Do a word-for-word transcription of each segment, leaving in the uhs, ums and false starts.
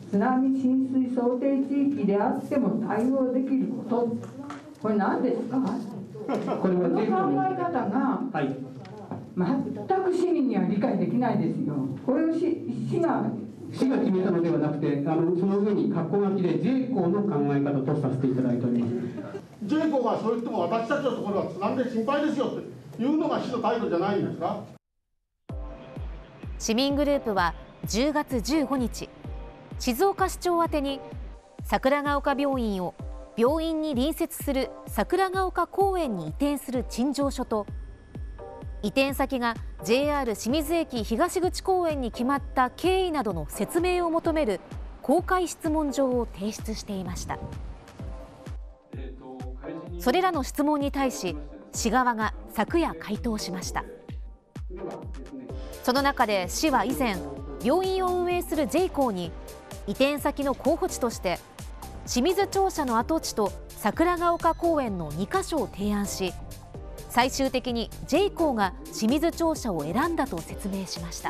津波浸水想定地域であっても対応できること、これ何ですか？この考え方が、はい、全く市民には理解できないですよ。これを市、市が市が決めたのではなくて、あのその上に括弧書きで ジェイコー の考え方とさせていただいております。 ジェイコー がそう言っても私たちのところは津波で心配ですよっていうのが市の態度じゃないんですか。 市民グループはじゅうがつじゅうごにち、静岡市長宛てに桜ヶ丘病院を病院に隣接する桜ヶ丘公園に移転する陳情書と、移転先が ジェイアール 清水駅東口公園に決まった経緯などの説明を求める公開質問状を提出していました。それらの質問に対し市側が昨夜回答しました。その中で市は以前、病院を運営する ジェイコー に移転先の候補地として清水庁舎の跡地と桜ヶ丘公園のにかしょを提案し、最終的に ジェイコー が清水庁舎を選んだと説明しました。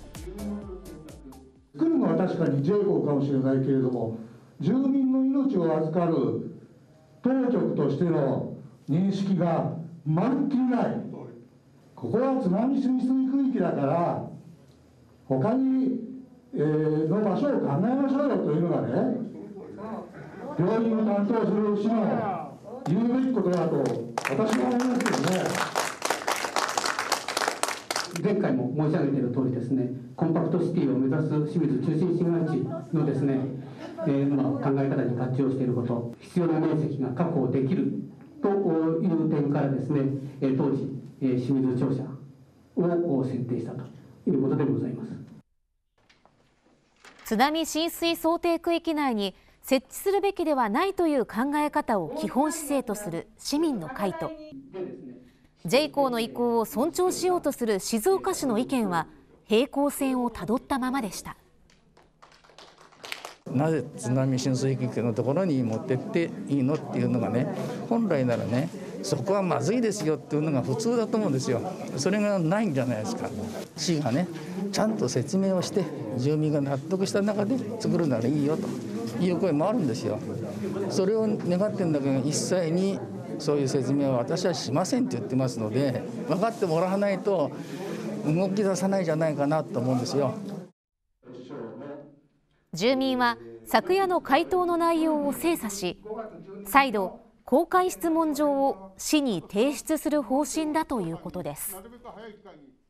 作るのは確かに ジェイコー かもしれないけれども、住民の命を預かる当局としての認識がまるっきりない。ここは津波浸水区域だから他に、えー、の場所を考えましょうよというのがね、病院を担当する市の言うべきことだと私は思いますけどね。 前回も申し上げている通りですね、コンパクトシティを目指す清水中心市街地のですね、えーまあ、考え方に合致をしていること、必要な面積が確保できるという点からですね、えー、当時、えー、清水庁舎を選定したということでございます。 津波浸水想定区域内に設置するべきではないという考え方を基本姿勢とする市民の会と、ジェイコー の意向を尊重しようとする静岡市の意見は平行線をたどったままでした。 なぜ津波浸水区域のところに持ってっていいのっていうのがね、本来ならね、そこはまずいですよっていうのが普通だと思うんですよ。それがないんじゃないですか。市がね、ちゃんと説明をして住民が納得した中で作るならいいよという声もあるんですよ。それを願ってるんだけど、一切にそういう説明は私はしませんって言ってますので、分かってもらわないと動き出さないんじゃないかなと思うんですよ。 住民は昨夜の回答の内容を精査し、再度公開質問状を市に提出する方針だということです。